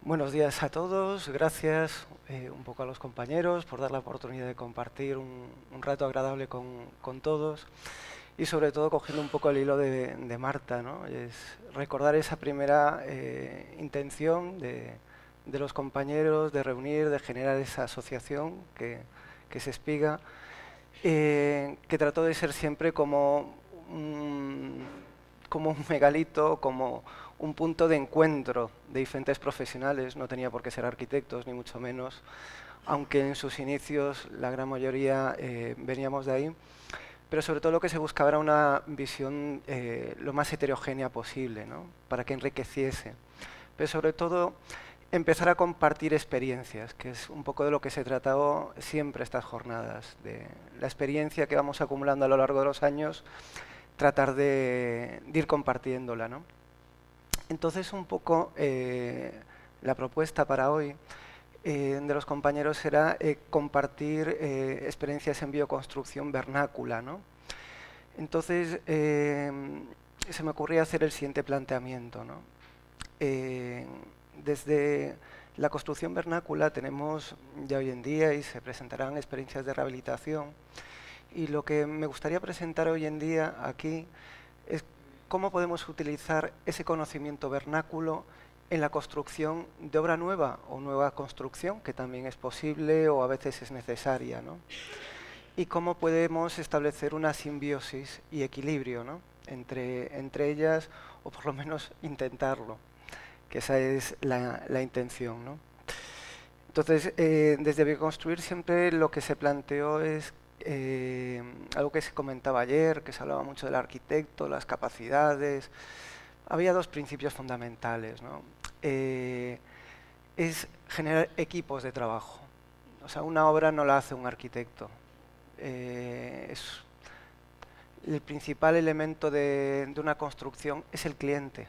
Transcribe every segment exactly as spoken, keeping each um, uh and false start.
Buenos días a todos, gracias eh, un poco a los compañeros por dar la oportunidad de compartir un, un rato agradable con, con todos y sobre todo cogiendo un poco el hilo de, de Marta, ¿no? Es recordar esa primera eh, intención de, de los compañeros de reunir, de generar esa asociación que, que es Espiga, eh, que trató de ser siempre como un, como un megalito, como un punto de encuentro de diferentes profesionales. No tenía por qué ser arquitectos, ni mucho menos, aunque en sus inicios la gran mayoría eh, veníamos de ahí. Pero sobre todo lo que se buscaba era una visión eh, lo más heterogénea posible, ¿no? Para que enriqueciese. Pero sobre todo empezar a compartir experiencias, que es un poco de lo que se trató siempre estas jornadas, de la experiencia que vamos acumulando a lo largo de los años, tratar de, de ir compartiéndola, ¿no? Entonces, un poco eh, la propuesta para hoy eh, de los compañeros era eh, compartir eh, experiencias en bioconstrucción vernácula, ¿no? Entonces, eh, se me ocurría hacer el siguiente planteamiento, ¿no? Eh, desde la construcción vernácula tenemos ya hoy en día y se presentarán experiencias de rehabilitación, y lo que me gustaría presentar hoy en día aquí es cómo podemos utilizar ese conocimiento vernáculo en la construcción de obra nueva o nueva construcción, que también es posible o a veces es necesaria, ¿no? Y cómo podemos establecer una simbiosis y equilibrio, ¿no? entre, entre ellas, o por lo menos intentarlo, que esa es la, la intención, ¿no? Entonces, eh, desde Bioconstruir siempre lo que se planteó es eh, algo que se comentaba ayer, que se hablaba mucho del arquitecto, las capacidades. Había dos principios fundamentales, ¿no? Eh, es generar equipos de trabajo. O sea, una obra no la hace un arquitecto. Eh, es el principal elemento de, de una construcción es el cliente.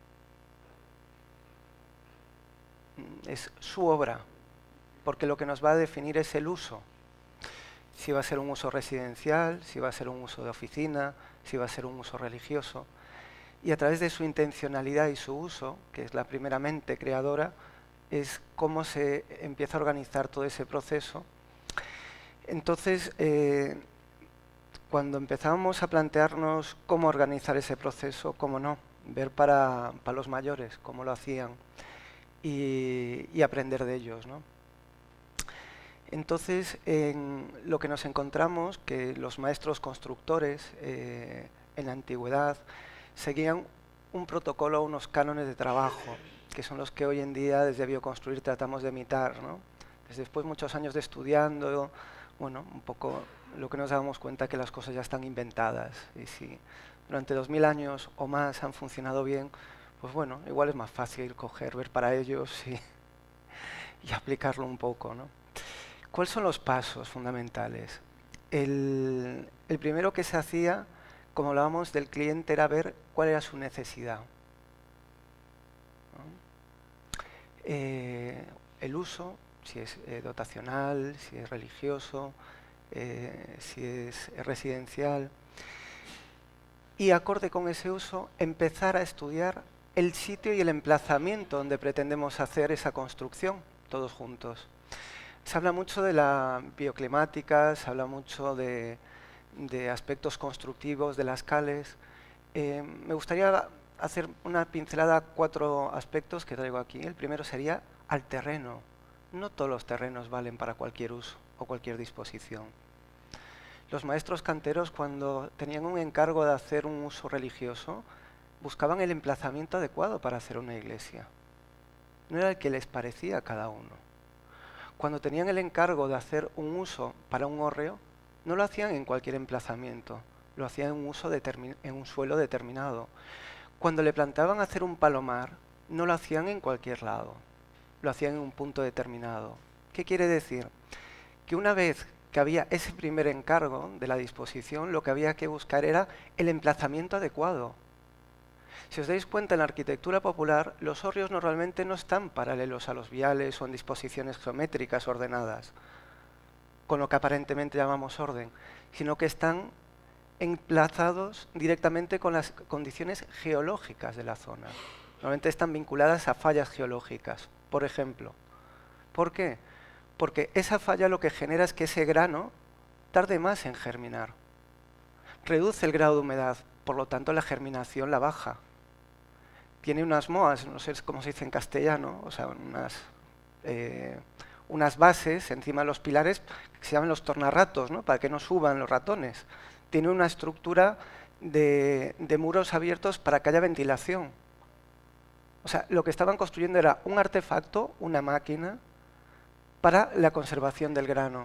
Es su obra, porque lo que nos va a definir es el uso. Si va a ser un uso residencial, si va a ser un uso de oficina, si va a ser un uso religioso. Y a través de su intencionalidad y su uso, que es la primera mente creadora, es cómo se empieza a organizar todo ese proceso. Entonces, eh, cuando empezamos a plantearnos cómo organizar ese proceso, cómo no, ver para, para los mayores cómo lo hacían y, y aprender de ellos, ¿no? Entonces, en lo que nos encontramos, que los maestros constructores eh, en la antigüedad seguían un protocolo, unos cánones de trabajo, que son los que hoy en día desde Bioconstruir tratamos de imitar, ¿no? Desde después muchos años de estudiando, bueno, un poco lo que nos damos cuenta que las cosas ya están inventadas, y si durante dos mil años o más han funcionado bien, pues bueno, igual es más fácil coger, ver para ellos y, y aplicarlo un poco, ¿no? ¿Cuáles son los pasos fundamentales? El, el primero que se hacía, como hablábamos del cliente, era ver cuál era su necesidad, ¿no? Eh, el uso, si es eh, dotacional, si es religioso, eh, si es residencial. Y acorde con ese uso, empezar a estudiar el sitio y el emplazamiento donde pretendemos hacer esa construcción, todos juntos. Se habla mucho de la bioclimática, se habla mucho de, de aspectos constructivos de las cales. Eh, me gustaría hacer una pincelada a cuatro aspectos que traigo aquí. El primero sería al terreno. No todos los terrenos valen para cualquier uso o cualquier disposición. Los maestros canteros, cuando tenían un encargo de hacer un uso religioso, buscaban el emplazamiento adecuado para hacer una iglesia. No era el que les parecía a cada uno. Cuando tenían el encargo de hacer un uso para un hórreo, no lo hacían en cualquier emplazamiento, lo hacían en un, uso en un suelo determinado. Cuando le planteaban hacer un palomar, no lo hacían en cualquier lado, lo hacían en un punto determinado. ¿Qué quiere decir? Que una vez que había ese primer encargo de la disposición, lo que había que buscar era el emplazamiento adecuado. Si os dais cuenta, en la arquitectura popular, los hórreos normalmente no están paralelos a los viales o en disposiciones geométricas ordenadas, con lo que aparentemente llamamos orden, sino que están emplazados directamente con las condiciones geológicas de la zona. Normalmente están vinculadas a fallas geológicas, por ejemplo. ¿Por qué? Porque esa falla lo que genera es que ese grano tarde más en germinar. Reduce el grado de humedad, por lo tanto la germinación la baja. Tiene unas moas, no sé cómo se dice en castellano, o sea, unas, eh, unas bases encima de los pilares que se llaman los tornarratos, ¿no? Para que no suban los ratones. Tiene una estructura de, de muros abiertos para que haya ventilación. O sea, lo que estaban construyendo era un artefacto, una máquina, para la conservación del grano.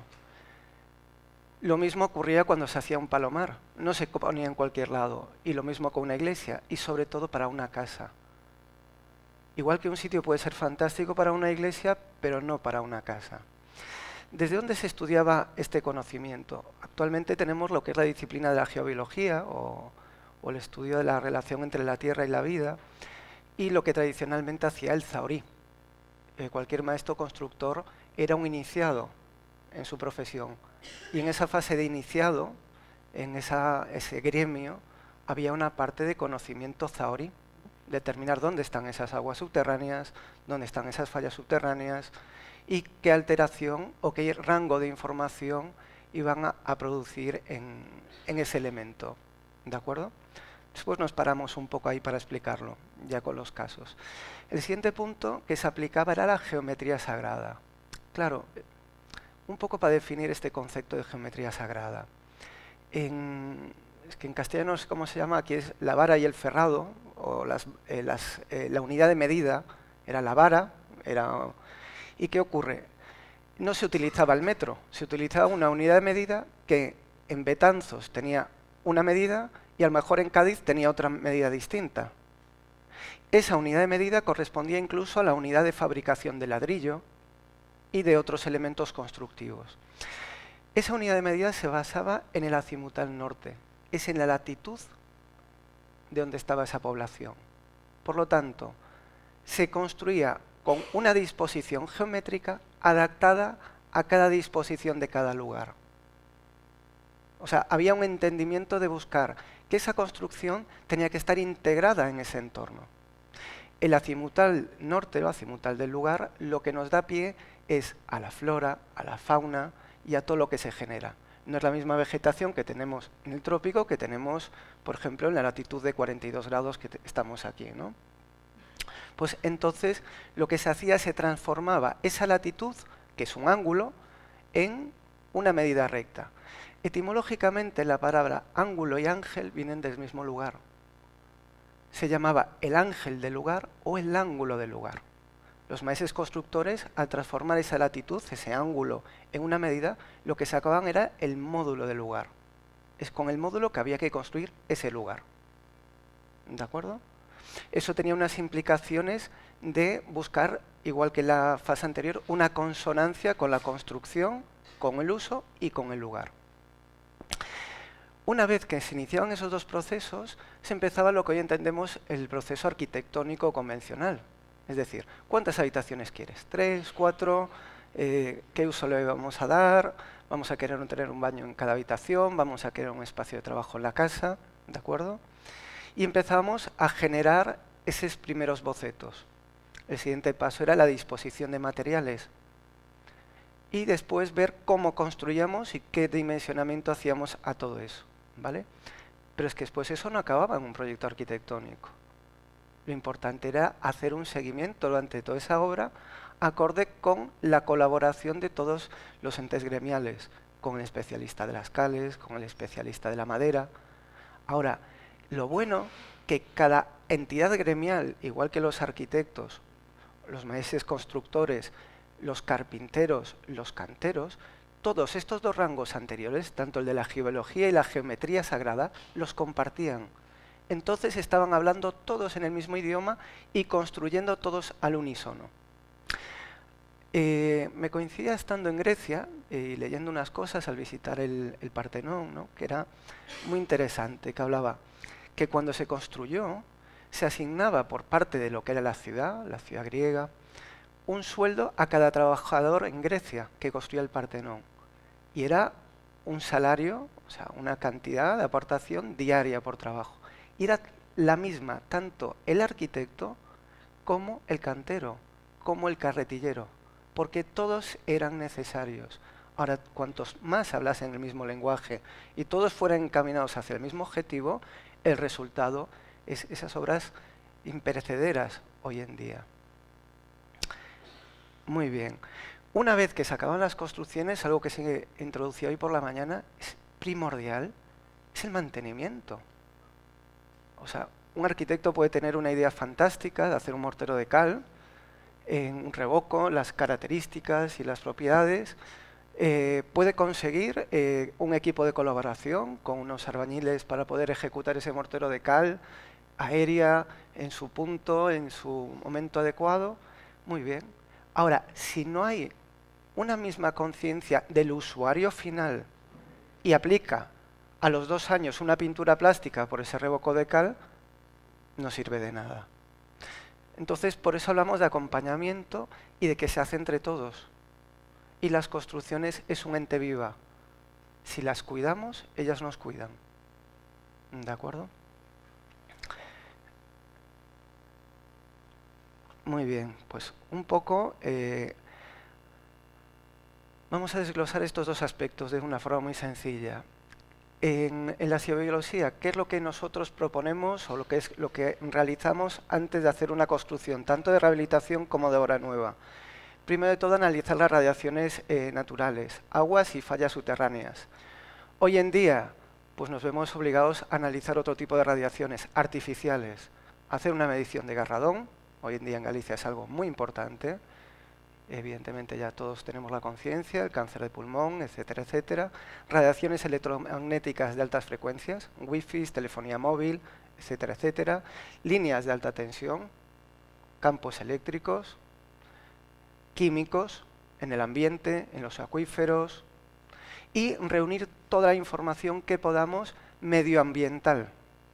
Lo mismo ocurría cuando se hacía un palomar, no se ponía en cualquier lado, y lo mismo con una iglesia, y sobre todo para una casa. Igual que un sitio puede ser fantástico para una iglesia, pero no para una casa. ¿Desde dónde se estudiaba este conocimiento? Actualmente tenemos lo que es la disciplina de la geobiología, o, o el estudio de la relación entre la tierra y la vida, y lo que tradicionalmente hacía el zahorí. Eh, cualquier maestro constructor era un iniciado en su profesión. Y en esa fase de iniciado, en esa, ese gremio, había una parte de conocimiento zahorí, determinar dónde están esas aguas subterráneas, dónde están esas fallas subterráneas y qué alteración o qué rango de información iban a, a producir en, en ese elemento. ¿De acuerdo? Después nos paramos un poco ahí para explicarlo, ya con los casos. El siguiente punto que se aplicaba era la geometría sagrada. Claro, un poco para definir este concepto de geometría sagrada. En, es que en castellano no sé cómo se llama, aquí es la vara y el ferrado, o las, eh, las, eh, la unidad de medida era la vara. Era, ¿y qué ocurre? No se utilizaba el metro, se utilizaba una unidad de medida que en Betanzos tenía una medida y a lo mejor en Cádiz tenía otra medida distinta. Esa unidad de medida correspondía incluso a la unidad de fabricación de ladrillo y de otros elementos constructivos. Esa unidad de medida se basaba en el azimutal norte, es en la latitud de donde estaba esa población. Por lo tanto, se construía con una disposición geométrica adaptada a cada disposición de cada lugar. O sea, había un entendimiento de buscar que esa construcción tenía que estar integrada en ese entorno. El azimutal norte o azimutal del lugar lo que nos da pie es a la flora, a la fauna y a todo lo que se genera. No es la misma vegetación que tenemos en el trópico que tenemos, por ejemplo, en la latitud de cuarenta y dos grados que estamos aquí, ¿no? Pues entonces lo que se hacía, se transformaba esa latitud, que es un ángulo, en una medida recta. Etimológicamente la palabra ángulo y ángel vienen del mismo lugar. Se llamaba el ángel del lugar o el ángulo del lugar. Los maestros constructores, al transformar esa latitud, ese ángulo, en una medida, lo que sacaban era el módulo del lugar. Es con el módulo que había que construir ese lugar. ¿De acuerdo? Eso tenía unas implicaciones de buscar, igual que en la fase anterior, una consonancia con la construcción, con el uso y con el lugar. Una vez que se iniciaban esos dos procesos, se empezaba lo que hoy entendemos el proceso arquitectónico convencional. Es decir, ¿cuántas habitaciones quieres? ¿Tres? ¿Cuatro? Eh, ¿Qué uso le vamos a dar? ¿Vamos a querer tener un baño en cada habitación? ¿Vamos a querer un espacio de trabajo en la casa? ¿De acuerdo? Y empezamos a generar esos primeros bocetos. El siguiente paso era la disposición de materiales. Y después ver cómo construíamos y qué dimensionamiento hacíamos a todo eso, ¿vale? Pero es que después eso no acababa en un proyecto arquitectónico. Lo importante era hacer un seguimiento durante toda esa obra acorde con la colaboración de todos los entes gremiales, con el especialista de las cales, con el especialista de la madera. Ahora, lo bueno que cada entidad gremial, igual que los arquitectos, los maestros constructores, los carpinteros, los canteros, todos estos dos rangos anteriores, tanto el de la geología y la geometría sagrada, los compartían. Entonces estaban hablando todos en el mismo idioma y construyendo todos al unísono. Eh, me coincidía estando en Grecia y eh, leyendo unas cosas al visitar el, el Partenón, ¿no? Que era muy interesante, que hablaba que cuando se construyó se asignaba por parte de lo que era la ciudad, la ciudad griega, un sueldo a cada trabajador en Grecia que construía el Partenón. Y era un salario, o sea, una cantidad de aportación diaria por trabajo. Y era la misma tanto el arquitecto como el cantero, como el carretillero, porque todos eran necesarios. Ahora, cuantos más hablasen el mismo lenguaje y todos fueran encaminados hacia el mismo objetivo, el resultado es esas obras imperecederas hoy en día. Muy bien. Una vez que se acaban las construcciones, algo que se introdució hoy por la mañana, es primordial, es el mantenimiento. O sea, un arquitecto puede tener una idea fantástica de hacer un mortero de cal, en un revoco, las características y las propiedades. Eh, puede conseguir eh, un equipo de colaboración con unos albañiles para poder ejecutar ese mortero de cal aérea en su punto, en su momento adecuado. Muy bien. Ahora, si no hay una misma conciencia del usuario final y aplica a los dos años una pintura plástica por ese revoco de cal, no sirve de nada. Entonces, por eso hablamos de acompañamiento y de que se hace entre todos. Y las construcciones es un ente viva. Si las cuidamos, ellas nos cuidan. ¿De acuerdo? Muy bien, pues un poco eh, vamos a desglosar estos dos aspectos de una forma muy sencilla. En, en la cibobiología, ¿qué es lo que nosotros proponemos o lo que es lo que realizamos antes de hacer una construcción, tanto de rehabilitación como de obra nueva? Primero de todo, analizar las radiaciones eh, naturales, aguas y fallas subterráneas. Hoy en día, pues nos vemos obligados a analizar otro tipo de radiaciones artificiales, hacer una medición de Garradón. Hoy en día en Galicia es algo muy importante. Evidentemente ya todos tenemos la conciencia, el cáncer de pulmón, etcétera, etcétera. Radiaciones electromagnéticas de altas frecuencias, wifi, telefonía móvil, etcétera, etcétera. Líneas de alta tensión, campos eléctricos, químicos en el ambiente, en los acuíferos, y reunir toda la información que podamos medioambiental.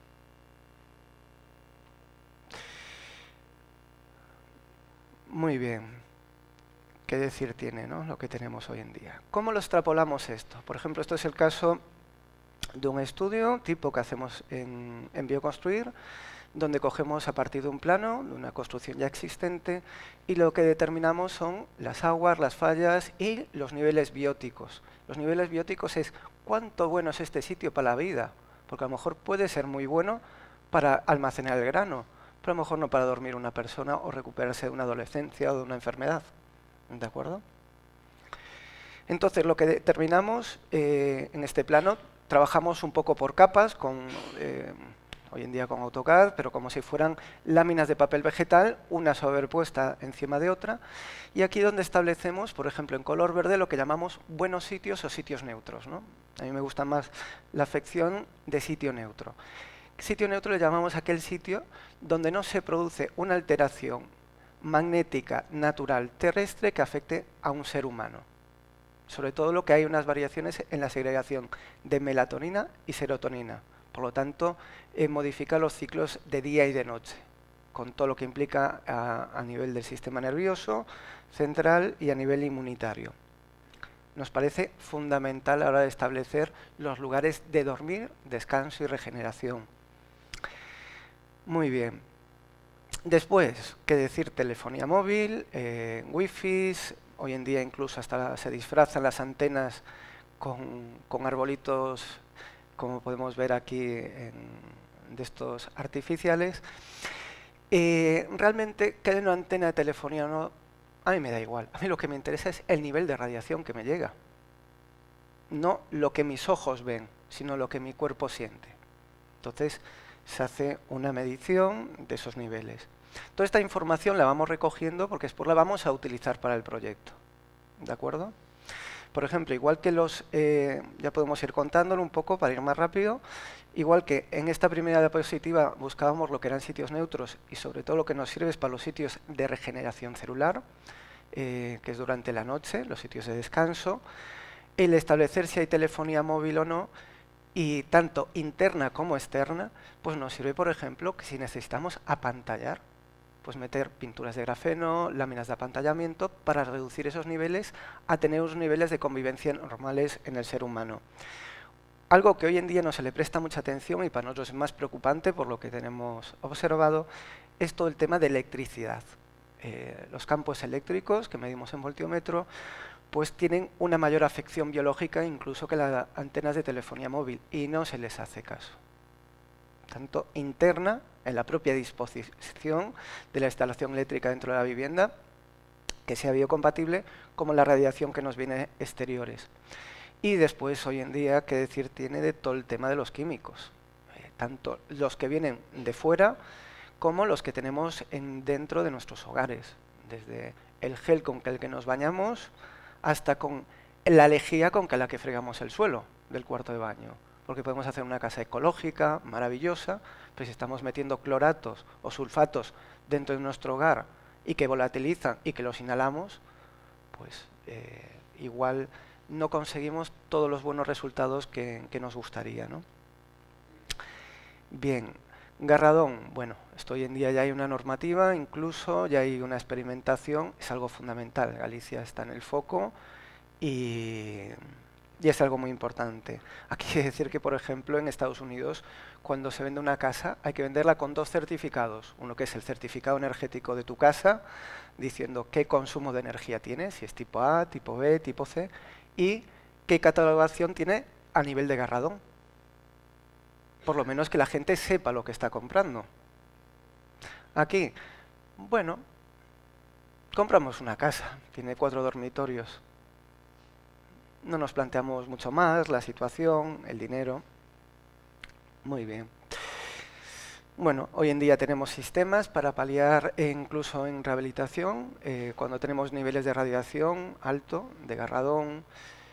Muy bien. ¿Qué decir tiene, ¿no?, lo que tenemos hoy en día? ¿Cómo lo extrapolamos esto? Por ejemplo, esto es el caso de un estudio tipo que hacemos en, en Bioconstruir, donde cogemos a partir de un plano, de una construcción ya existente, y lo que determinamos son las aguas, las fallas y los niveles bióticos. Los niveles bióticos es cuánto bueno es este sitio para la vida, porque a lo mejor puede ser muy bueno para almacenar el grano, pero a lo mejor no para dormir una persona o recuperarse de una adolescencia o de una enfermedad. ¿De acuerdo? Entonces, lo que determinamos eh, en este plano, trabajamos un poco por capas, con, eh, hoy en día con AutoCAD, pero como si fueran láminas de papel vegetal, una sobrepuesta encima de otra, y aquí donde establecemos, por ejemplo, en color verde, lo que llamamos buenos sitios o sitios neutros, ¿no? A mí me gusta más la afección de sitio neutro. Sitio neutro le llamamos a aquel sitio donde no se produce una alteración magnética natural terrestre que afecte a un ser humano. Sobre todo lo que hay unas variaciones en la segregación de melatonina y serotonina. Por lo tanto, eh, modifica los ciclos de día y de noche, con todo lo que implica a, a nivel del sistema nervioso central y a nivel inmunitario. Nos parece fundamental a la hora de establecer los lugares de dormir, descanso y regeneración. Muy bien. Después, qué decir, telefonía móvil, eh, wifi, hoy en día incluso hasta se disfrazan las antenas con, con arbolitos, como podemos ver aquí, en, de estos artificiales. Eh, realmente, que haya una antena de telefonía o no, a mí me da igual. A mí lo que me interesa es el nivel de radiación que me llega. No lo que mis ojos ven, sino lo que mi cuerpo siente. Entonces, se hace una medición de esos niveles. Toda esta información la vamos recogiendo porque después la vamos a utilizar para el proyecto. ¿De acuerdo? Por ejemplo, igual que los, eh, ya podemos ir contándolo un poco para ir más rápido, igual que en esta primera diapositiva buscábamos lo que eran sitios neutros y sobre todo lo que nos sirve es para los sitios de regeneración celular, eh, que es durante la noche, los sitios de descanso, el establecer si hay telefonía móvil o no, y tanto interna como externa, pues nos sirve, por ejemplo, que si necesitamos apantallar, pues meter pinturas de grafeno, láminas de apantallamiento, para reducir esos niveles a tener unos niveles de convivencia normales en el ser humano. Algo que hoy en día no se le presta mucha atención y para nosotros es más preocupante por lo que tenemos observado, es todo el tema de electricidad. eh, los campos eléctricos que medimos en voltiómetro, pues tienen una mayor afección biológica incluso que las antenas de telefonía móvil, y no se les hace caso. Tanto interna, en la propia disposición de la instalación eléctrica dentro de la vivienda, que sea biocompatible, como la radiación que nos viene exteriores. Y después, hoy en día, qué decir tiene de todo el tema de los químicos, eh, tanto los que vienen de fuera como los que tenemos en, dentro de nuestros hogares, desde el gel con el que nos bañamos hasta con la lejía con la que fregamos el suelo del cuarto de baño. Porque podemos hacer una casa ecológica, maravillosa, pero si estamos metiendo cloratos o sulfatos dentro de nuestro hogar y que volatilizan y que los inhalamos, pues eh, igual no conseguimos todos los buenos resultados que, que nos gustaría, ¿no? Bien, Garradón, bueno, esto hoy en día ya hay una normativa, incluso ya hay una experimentación, es algo fundamental. Galicia está en el foco y... Y es algo muy importante. Aquí hay que decir que, por ejemplo, en Estados Unidos, cuando se vende una casa, hay que venderla con dos certificados. Uno que es el certificado energético de tu casa, diciendo qué consumo de energía tiene, si es tipo A, tipo B, tipo C, y qué catalogación tiene a nivel de Garradón. Por lo menos que la gente sepa lo que está comprando. Aquí, bueno, compramos una casa, tiene cuatro dormitorios. No nos planteamos mucho más la situación, el dinero. Muy bien. Bueno, hoy en día tenemos sistemas para paliar, e incluso en rehabilitación, eh, cuando tenemos niveles de radiación alto, de Garradón.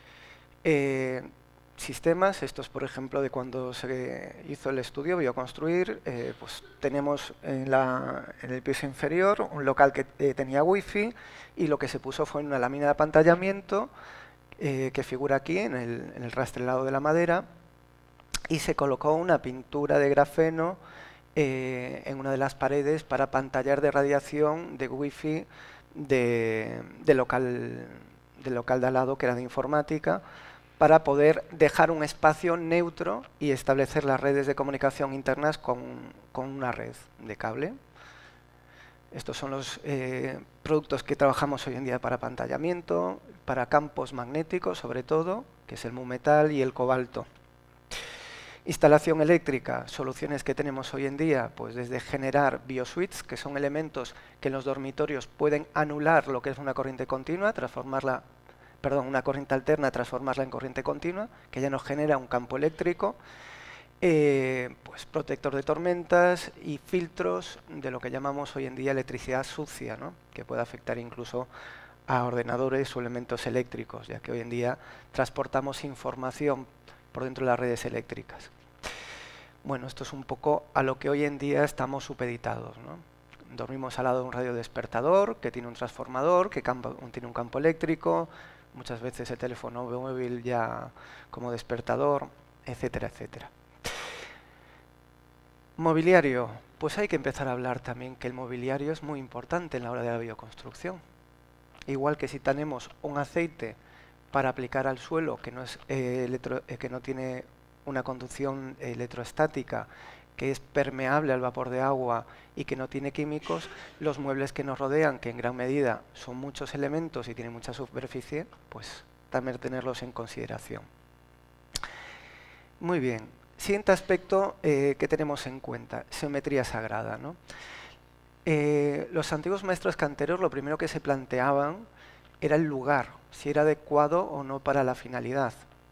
Eh, sistemas, estos por ejemplo de cuando se hizo el estudio Bioconstruir, eh, pues tenemos en, la, en el piso inferior un local que eh, tenía wifi, y lo que se puso fue una lámina de apantallamiento, Eh, que figura aquí en el, en el rastrelado de la madera, y se colocó una pintura de grafeno eh, en una de las paredes para pantallar de radiación de wifi de, de, local, de local de al lado, que era de informática, para poder dejar un espacio neutro y establecer las redes de comunicación internas con, con una red de cable. Estos son los eh, productos que trabajamos hoy en día para apantallamiento, para campos magnéticos sobre todo, que es el mumetal y el cobalto. Instalación eléctrica, soluciones que tenemos hoy en día, pues desde generar bioswitches, que son elementos que en los dormitorios pueden anular lo que es una corriente continua, transformarla, perdón, una corriente alterna, transformarla en corriente continua, que ya nos genera un campo eléctrico. Eh, pues protector de tormentas y filtros de lo que llamamos hoy en día electricidad sucia, ¿no? Que puede afectar incluso a ordenadores o elementos eléctricos, ya que hoy en día transportamos información por dentro de las redes eléctricas. Bueno, esto es un poco a lo que hoy en día estamos supeditados, ¿no? Dormimos al lado de un radiodespertador que tiene un transformador, que campo, tiene un campo eléctrico, muchas veces el teléfono móvil ya como despertador, etcétera, etcétera. Mobiliario, pues hay que empezar a hablar también que el mobiliario es muy importante en la hora de la bioconstrucción. Igual que si tenemos un aceite para aplicar al suelo que no, es, eh, electro, eh, que no tiene una conducción electrostática, que es permeable al vapor de agua y que no tiene químicos, los muebles que nos rodean, que en gran medida son muchos elementos y tienen mucha superficie, pues también tenerlos en consideración. Muy bien. Siguiente aspecto eh, que tenemos en cuenta, geometría sagrada, ¿no? Eh, los antiguos maestros canteros lo primero que se planteaban era el lugar, si era adecuado o no para la finalidad.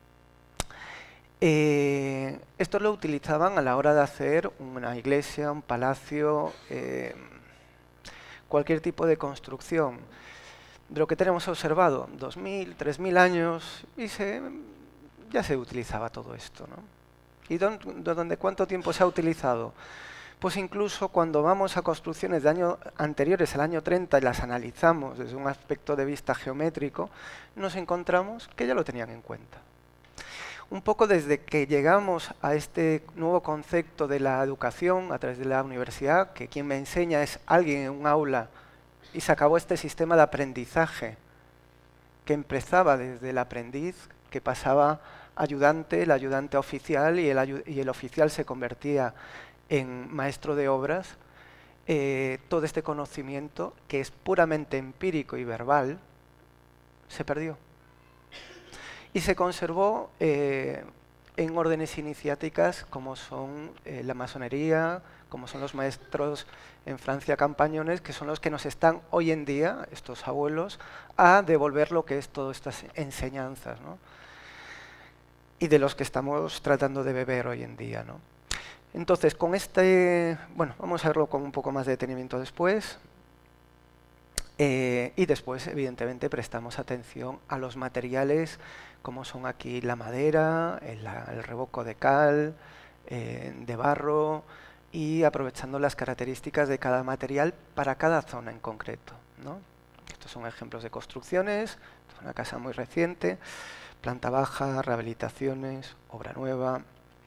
Eh, esto lo utilizaban a la hora de hacer una iglesia, un palacio, eh, cualquier tipo de construcción. De lo que tenemos observado, dos mil, tres mil años, y se, ya se utilizaba todo esto, ¿no? ¿Y dónde, cuánto tiempo se ha utilizado? Pues incluso cuando vamos a construcciones de años anteriores al año treinta y las analizamos desde un aspecto de vista geométrico, nos encontramos que ya lo tenían en cuenta. Un poco desde que llegamos a este nuevo concepto de la educación a través de la universidad, que quien me enseña es alguien en un aula, y se acabó este sistema de aprendizaje que empezaba desde el aprendiz, que pasaba ayudante, el ayudante oficial, y el, y el oficial se convertía en maestro de obras. eh, todo este conocimiento, que es puramente empírico y verbal, se perdió. Y se conservó eh, en órdenes iniciáticas como son eh, la masonería, como son los maestros en Francia campañones, que son los que nos están hoy en día, estos abuelos, a devolver lo que es todas estas enseñanzas, ¿no? Y de los que estamos tratando de beber hoy en día, ¿no? Entonces, con este, bueno, vamos a verlo con un poco más de detenimiento después. Eh, y después, evidentemente, prestamos atención a los materiales, como son aquí la madera, el, el revoco de cal, eh, de barro, y aprovechando las características de cada material para cada zona en concreto, ¿no? Estos son ejemplos de construcciones, es una casa muy reciente, planta baja, rehabilitaciones, obra nueva,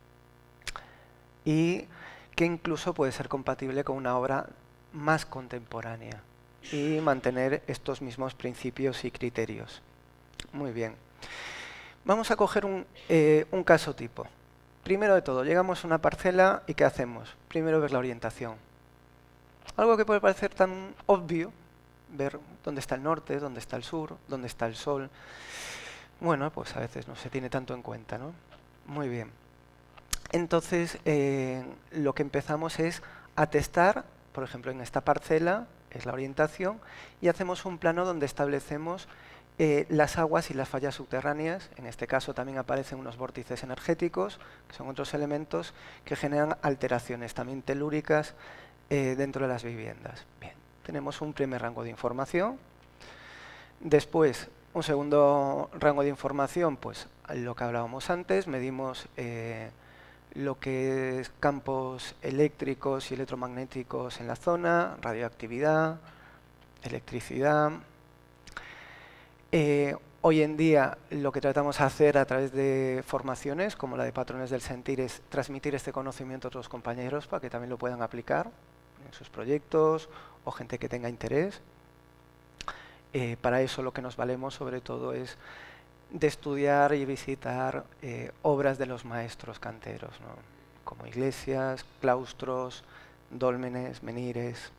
y que incluso puede ser compatible con una obra más contemporánea y mantener estos mismos principios y criterios. Muy bien. Vamos a coger un, eh, un caso tipo. Primero de todo, llegamos a una parcela y ¿qué hacemos? Primero ver la orientación. Algo que puede parecer tan obvio, ver dónde está el norte, dónde está el sur, dónde está el sol. Bueno, pues a veces no se tiene tanto en cuenta, ¿no? Muy bien. Entonces, eh, lo que empezamos es a testar, por ejemplo, en esta parcela, es la orientación, y hacemos un plano donde establecemos eh, las aguas y las fallas subterráneas. En este caso también aparecen unos vórtices energéticos, que son otros elementos que generan alteraciones también telúricas eh, dentro de las viviendas. Bien, tenemos un primer rango de información. Después, un segundo rango de información, pues lo que hablábamos antes, medimos eh, lo que es campos eléctricos y electromagnéticos en la zona, radioactividad, electricidad. Eh, hoy en día lo que tratamos de hacer a través de formaciones, como la de patrones del sentir, es transmitir este conocimiento a otros compañeros para que también lo puedan aplicar en sus proyectos o gente que tenga interés. Eh, para eso lo que nos valemos sobre todo es de estudiar y visitar eh, obras de los maestros canteros, ¿no? Como iglesias, claustros, dólmenes, menires.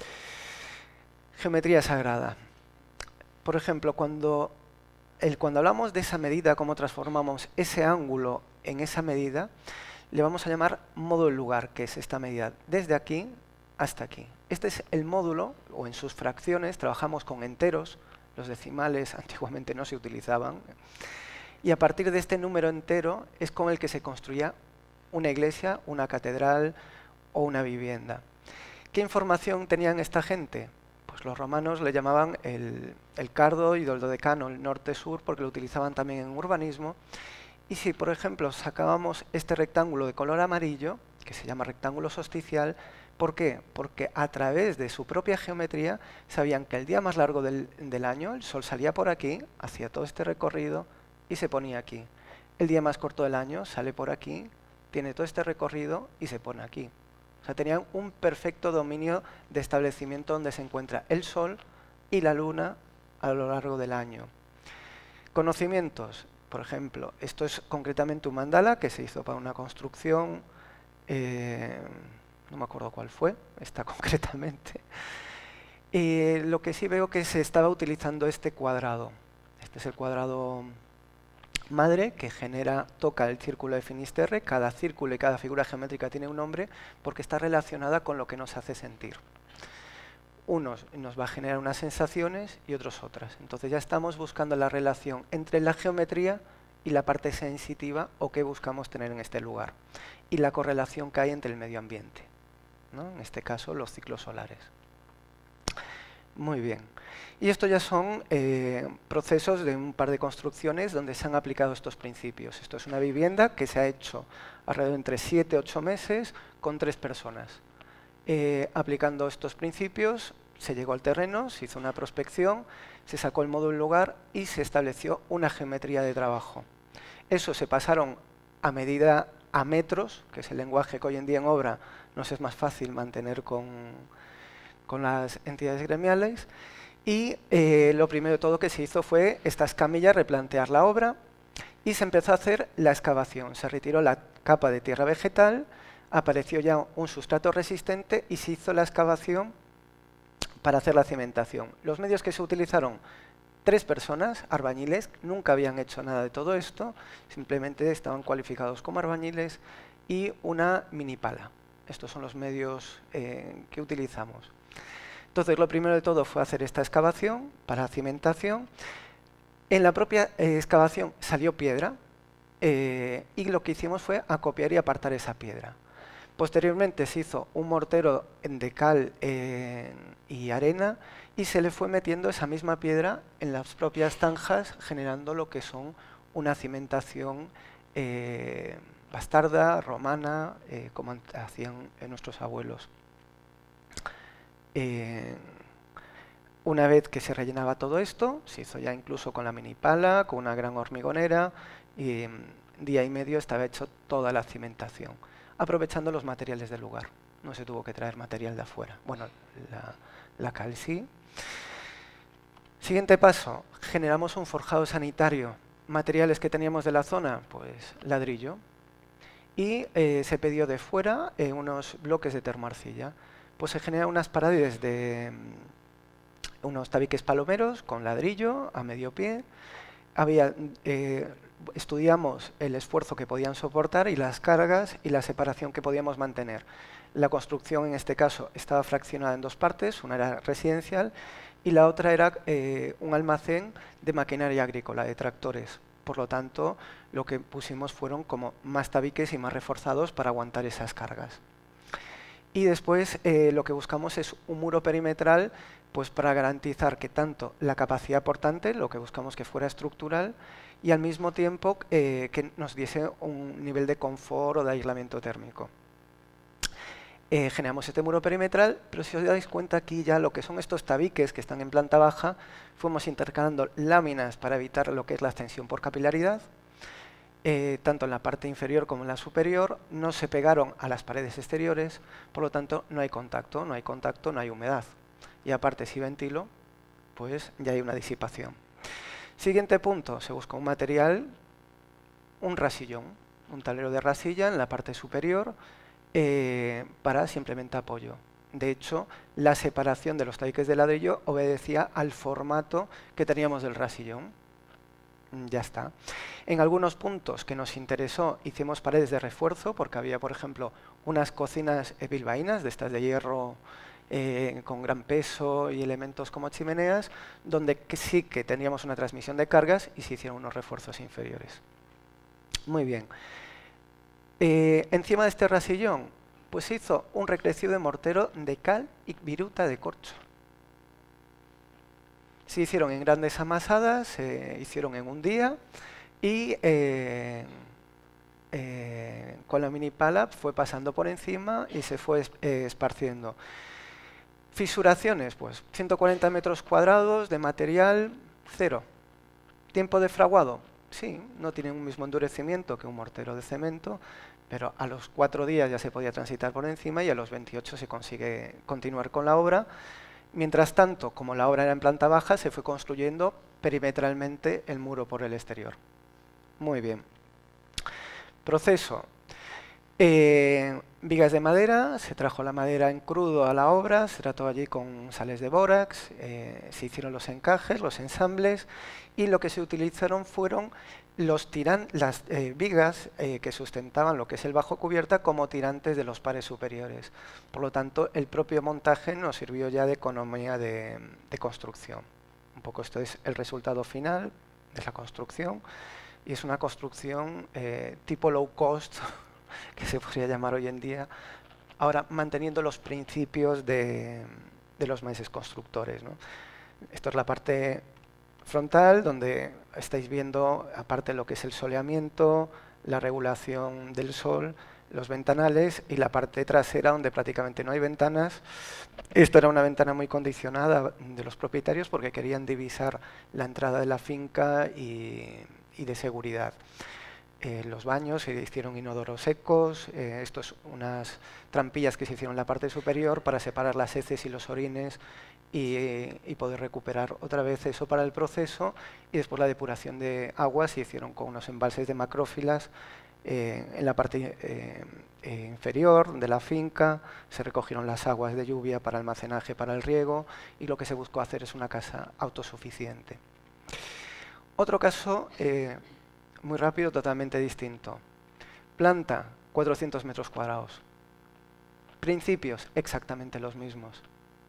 Geometría sagrada. Por ejemplo, cuando, el, cuando hablamos de esa medida, cómo transformamos ese ángulo en esa medida, le vamos a llamar módulo del lugar, que es esta medida, desde aquí hasta aquí. Este es el módulo, o en sus fracciones, trabajamos con enteros. Los decimales antiguamente no se utilizaban. Y a partir de este número entero es con el que se construía una iglesia, una catedral o una vivienda. ¿Qué información tenían esta gente? Pues los romanos le llamaban el, el cardo y el dodecano, el norte-sur, porque lo utilizaban también en urbanismo. Y si, por ejemplo, sacábamos este rectángulo de color amarillo, que se llama rectángulo solsticial, ¿por qué? Porque a través de su propia geometría sabían que el día más largo del, del año, el sol salía por aquí, hacía todo este recorrido y se ponía aquí. El día más corto del año sale por aquí, tiene todo este recorrido y se pone aquí. O sea, tenían un perfecto dominio de establecimiento donde se encuentra el sol y la luna a lo largo del año. Conocimientos, por ejemplo, esto es concretamente un mandala que se hizo para una construcción, eh, no me acuerdo cuál fue, esta concretamente. Y lo que sí veo que se estaba utilizando este cuadrado. Este es el cuadrado madre que genera, toca el círculo de Finisterre. Cada círculo y cada figura geométrica tiene un nombre porque está relacionada con lo que nos hace sentir. Unos nos va a generar unas sensaciones y otros otras. Entonces ya estamos buscando la relación entre la geometría y la parte sensitiva o que buscamos tener en este lugar. Y la correlación que hay entre el medio ambiente, ¿no? En este caso, los ciclos solares. Muy bien. Y esto ya son eh, procesos de un par de construcciones donde se han aplicado estos principios. Esto es una vivienda que se ha hecho alrededor de entre siete y ocho meses con tres personas. Eh, aplicando estos principios, se llegó al terreno, se hizo una prospección, se sacó el módulo del lugar y se estableció una geometría de trabajo. Eso se pasaron a medida a metros, que es el lenguaje que hoy en día en obra nos es más fácil mantener con, con las entidades gremiales. Y eh, lo primero de todo que se hizo fue esta escamilla, replantear la obra, y se empezó a hacer la excavación. Se retiró la capa de tierra vegetal, apareció ya un sustrato resistente y se hizo la excavación para hacer la cimentación. Los medios que se utilizaron, tres personas, albañiles, nunca habían hecho nada de todo esto, simplemente estaban cualificados como albañiles, y una mini pala. Estos son los medios eh, que utilizamos. Entonces, lo primero de todo fue hacer esta excavación para cimentación. En la propia eh, excavación salió piedra, eh, y lo que hicimos fue acopiar y apartar esa piedra. Posteriormente se hizo un mortero de cal eh, y arena, y se le fue metiendo esa misma piedra en las propias zanjas, generando lo que son una cimentación eh, bastarda, romana, eh, como hacían eh, nuestros abuelos. Eh, una vez que se rellenaba todo esto, se hizo ya incluso con la mini pala, con una gran hormigonera, y en día y medio estaba hecho toda la cimentación, aprovechando los materiales del lugar. No se tuvo que traer material de afuera. Bueno, la, la cal sí. Siguiente paso, generamos un forjado sanitario. Materiales que teníamos de la zona, pues ladrillo. Y eh, se pidió de fuera eh, unos bloques de termoarcilla. Pues se generan unas paredes de mm, unos tabiques palomeros con ladrillo a medio pie. Había, eh, estudiamos el esfuerzo que podían soportar y las cargas y la separación que podíamos mantener. La construcción en este caso estaba fraccionada en dos partes, una era residencial y la otra era eh, un almacén de maquinaria agrícola, de tractores. Por lo tanto, lo que pusimos fueron como más tabiques y más reforzados para aguantar esas cargas. Y después eh, lo que buscamos es un muro perimetral, pues para garantizar que tanto la capacidad portante, lo que buscamos que fuera estructural, y al mismo tiempo eh, que nos diese un nivel de confort o de aislamiento térmico. Eh, generamos este muro perimetral, pero si os dais cuenta aquí ya lo que son estos tabiques que están en planta baja, fuimos intercalando láminas para evitar lo que es la extensión por capilaridad. Eh, tanto en la parte inferior como en la superior, no se pegaron a las paredes exteriores, por lo tanto no hay contacto, no hay contacto, no hay humedad. Y aparte si ventilo, pues ya hay una disipación. Siguiente punto, se busca un material, un rasillón, un tablero de rasilla en la parte superior eh, para simplemente apoyo. De hecho, la separación de los tabiques de ladrillo obedecía al formato que teníamos del rasillón. Ya está. En algunos puntos que nos interesó hicimos paredes de refuerzo porque había, por ejemplo, unas cocinas bilbaínas de estas de hierro eh, con gran peso y elementos como chimeneas, donde que sí que teníamos una transmisión de cargas y se hicieron unos refuerzos inferiores. Muy bien. Eh, encima de este rasillón, pues se hizo un recrecivo de mortero de cal y viruta de corcho. Se hicieron en grandes amasadas, se hicieron en un día y eh, eh, con la mini pala fue pasando por encima y se fue eh, esparciendo. Fisuraciones, pues ciento cuarenta metros cuadrados de material, cero. Tiempo de fraguado, sí, no tiene un mismo endurecimiento que un mortero de cemento, pero a los cuatro días ya se podía transitar por encima y a los veintiocho se consigue continuar con la obra. Mientras tanto, como la obra era en planta baja, se fue construyendo perimetralmente el muro por el exterior. Muy bien. Proceso. Eh, vigas de madera, se trajo la madera en crudo a la obra, se trató allí con sales de bórax, eh, se hicieron los encajes, los ensambles, y lo que se utilizaron fueron los tiran las eh, vigas eh, que sustentaban lo que es el bajo cubierta como tirantes de los pares superiores. Por lo tanto, el propio montaje nos sirvió ya de economía de, de construcción. Un poco esto es el resultado final de la construcción, y es una construcción eh, tipo low cost, que se podría llamar hoy en día, ahora manteniendo los principios de, de los maestros constructores, ¿no? Esto es la parte frontal, donde estáis viendo, aparte lo que es el soleamiento, la regulación del sol, los ventanales, y la parte trasera, donde prácticamente no hay ventanas. Esto era una ventana muy condicionada de los propietarios porque querían divisar la entrada de la finca y, y de seguridad. Eh, los baños se hicieron inodoros secos, eh, esto es unas trampillas que se hicieron en la parte superior para separar las heces y los orines y, y poder recuperar otra vez eso para el proceso, y después la depuración de aguas se hicieron con unos embalses de macrófilas Eh, en la parte eh, eh, inferior de la finca se recogieron las aguas de lluvia para almacenaje, para el riego, y lo que se buscó hacer es una casa autosuficiente. Otro caso eh, muy rápido, totalmente distinto. Planta, cuatrocientos metros cuadrados. Principios, exactamente los mismos.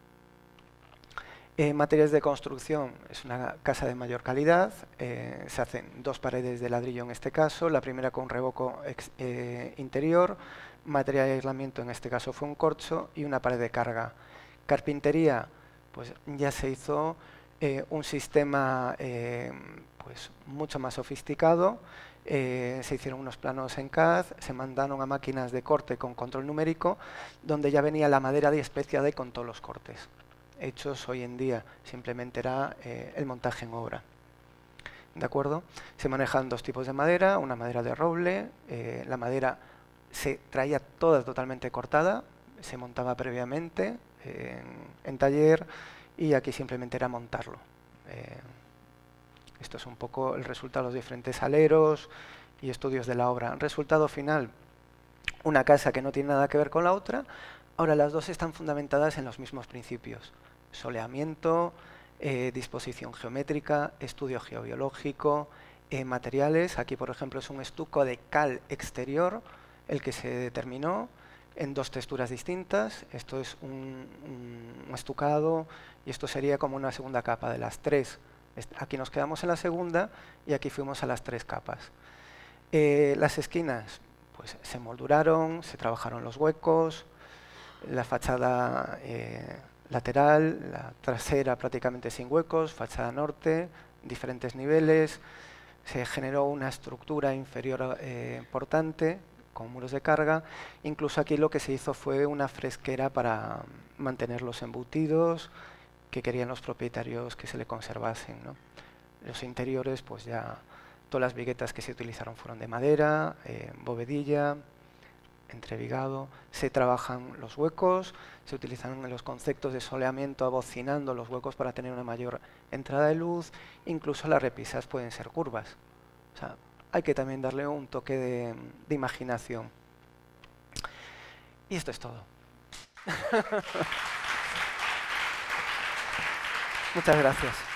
Eh, materiales de construcción, es una casa de mayor calidad, eh, se hacen dos paredes de ladrillo en este caso, la primera con revoco ex, eh, interior, material de aislamiento en este caso fue un corcho y una pared de carga. Carpintería, pues ya se hizo eh, un sistema eh, pues mucho más sofisticado, eh, se hicieron unos planos en C A D, se mandaron a máquinas de corte con control numérico, donde ya venía la madera especiada y con todos los cortes hechos hoy en día, simplemente era eh, el montaje en obra. ¿De acuerdo? Se manejan dos tipos de madera, una madera de roble, eh, la madera se traía toda totalmente cortada, se montaba previamente eh, en, en taller y aquí simplemente era montarlo. Eh, esto es un poco el resultado de los diferentes aleros y estudios de la obra. Resultado final, una casa que no tiene nada que ver con la otra. Ahora las dos están fundamentadas en los mismos principios. Soleamiento, eh, disposición geométrica, estudio geobiológico, eh, materiales. Aquí, por ejemplo, es un estuco de cal exterior, el que se determinó en dos texturas distintas. Esto es un, un estucado y esto sería como una segunda capa de las tres. Aquí nos quedamos en la segunda y aquí fuimos a las tres capas. Eh, las esquinas, pues se molduraron, se trabajaron los huecos, la fachada eh, lateral, la trasera prácticamente sin huecos, fachada norte, diferentes niveles, se generó una estructura inferior eh, importante con muros de carga. Incluso aquí lo que se hizo fue una fresquera para mantener los embutidos que querían los propietarios que se le conservasen, ¿no? Los interiores, pues ya todas las viguetas que se utilizaron fueron de madera, eh, bovedilla, entrevigado, se trabajan los huecos, se utilizan los conceptos de soleamiento abocinando los huecos para tener una mayor entrada de luz, incluso las repisas pueden ser curvas. O sea, hay que también darle un toque de, de imaginación. Y esto es todo. Muchas gracias.